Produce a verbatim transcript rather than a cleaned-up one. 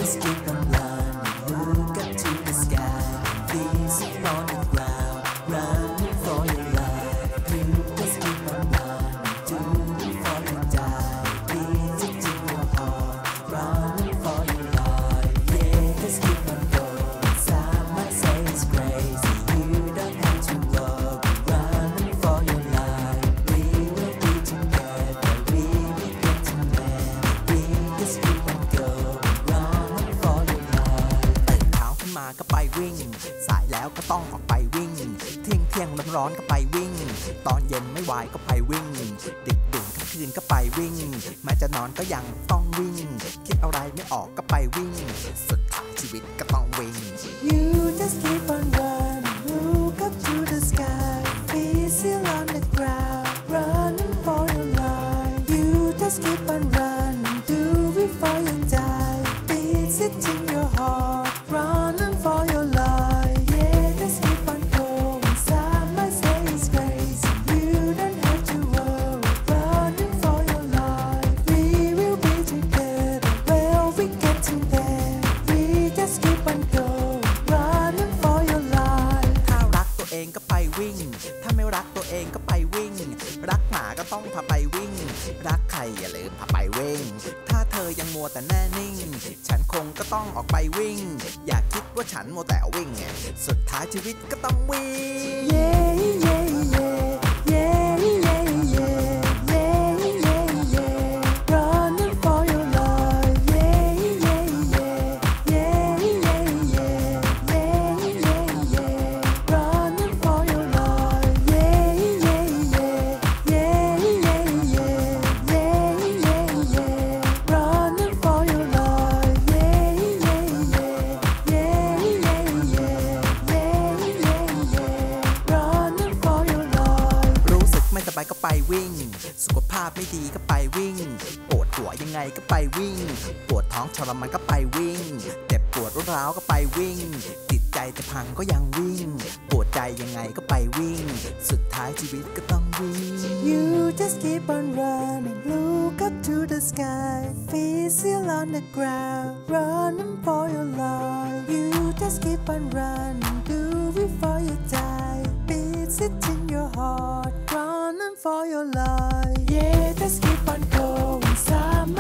just keep on running, look up to the sky, feet on the ground, running for your life. You just keep on running, do before you die, beat it in your heart, running for your life. Yeah, just keep on going. Some might say it's crazy, you don't have to worry, running for your life. We will be together, we will get to there. We just keep on going, running for your life. ตื่นเช้าขึ้นมาก็ไปวิ่งสายแล้วก็ต้องออกไปวิ่งเที่ยงเที่ยงร้อนร้อนก็ไปวิ่งตอนเย็นไม่ไหวก็ไปวิ่งดึกดื่นกลางคืนก็ไปวิ่งแม้จะนอนก็ยังต้องวิ่งคิดอะไรไม่ออกก็ไปวิ่งสุดท้ายชีวิตก็ต้องวิ่ง You just keep on running, look up to the sky, feet still on the ground, running for your life. You just keep on running, do before you die, beats it in your heart, running for your life. Yeah, just keep on going. Some might say it's crazy, you don't have to worry, running for your life. We will be together, well we get to there. We just keep on going, running for your life. ถ้ารักตัวเองก็ไปวิ่งถ้าไม่รักตัวเองก็ไปวิ่งรักหมาก็ต้องพาไปวิ่งรักใครอย่าลืมพาไปวิ่งถ้าเธอยังมัวแต่แน่นิ่งฉันคงก็ต้องออกไปวิ่งอย่าคิดว่าฉันมัวแต่วิ่งสุดท้ายชีวิตก็ต้องวิ่ง Yeah, yeah, yeah, yeah, yeah, yeah, yeah, yeah, yeah. Running for your life. Yeah, yeah, yeah, yeah, yeah, yeah, yeah, yeah, yeah. Running for your life. Yeah, yeah, yeah, yeah, yeah, yeah, yeah, yeah, yeah. Running for your life. Yeah, yeah, yeah, yeah, yeah, yeah, yeah, yeah, yeah. Running for your life. รู้สึกไม่สบายก็ไปวิ่งสุขภาพไม่ดีก็ไปวิ่งปวดหัวยังไงก็ไปวิ่งปวดท้องทรมานก็ไปวิ่งเจ็บปวดรุนแรงก็ไปวิ่งจิตใจจะพังก็ยังวิ่งปวดใจยังไงก็ไปวิ่งสุดท้ายชีวิตก็ต้องวิ่ง You just keep on running, look up to the sky, feet still on the ground, running for your life. You just keep on running, do before you die, beats it in your heart, running for your life. Yeah, just keep on going. Some